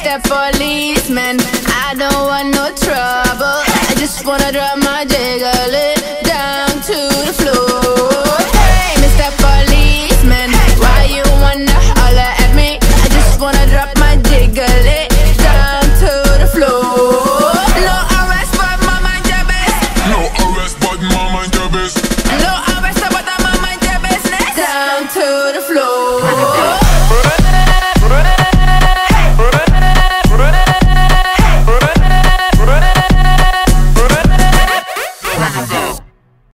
Mr. Policeman, I don't want no trouble. I just wanna drop my jiggle it down to the floor. Hey, Mr. Policeman, why you wanna holler at me? I just wanna drop my jiggle it down to the floor. No arrest, but my mind your best. No arrest, but my mind your best. No arrest, but my mind your business. Down to the floor.